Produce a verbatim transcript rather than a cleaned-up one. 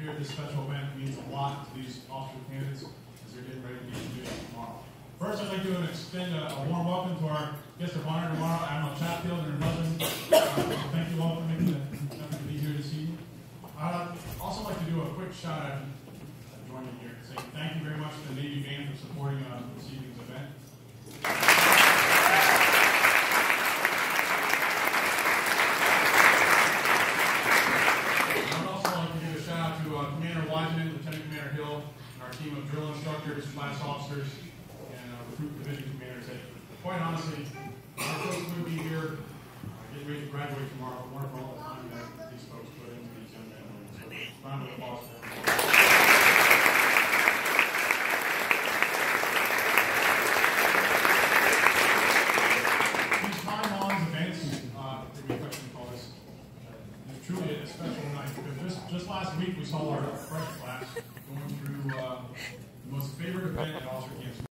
here at this special event means a lot to these officer candidates as they're getting ready to be introduced tomorrow. First, I'd like to extend a, a warm welcome to our guest of honor tomorrow, Admiral Chatfield and her husband. Uh, thank you all for making the effort to be here this evening. I'd also like to do a quick shout out to joining here, saying thank you very much to the Navy Band for supporting uh, this evening's event. Team of drill instructors, class officers, and uh, recruit division commanders that, quite honestly, our folks would be here uh, getting ready to graduate tomorrow, but wonderful all the time that these folks put into these young men and women. So, round of applause for them. These time-on events, uh, that we affectionately call this, uh, is truly a special night, because just, just last week we saw our fresh class going through uh, the most favorite event at officer camps.